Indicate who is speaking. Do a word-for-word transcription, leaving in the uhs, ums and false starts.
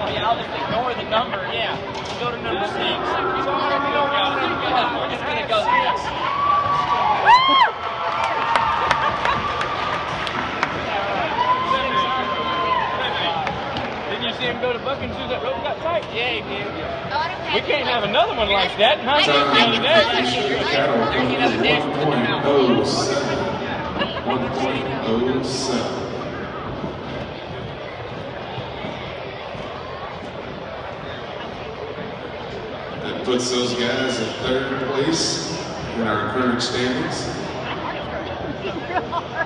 Speaker 1: yeah, I'll just ignore the number. Yeah, go to number six. We're just gonna go this. Didn't you see him go to Buckins through that rope got tight? Yeah, he did. We can't have another one like that, huh? The other day.
Speaker 2: one point oh seven. That puts those guys in third place in our current standings.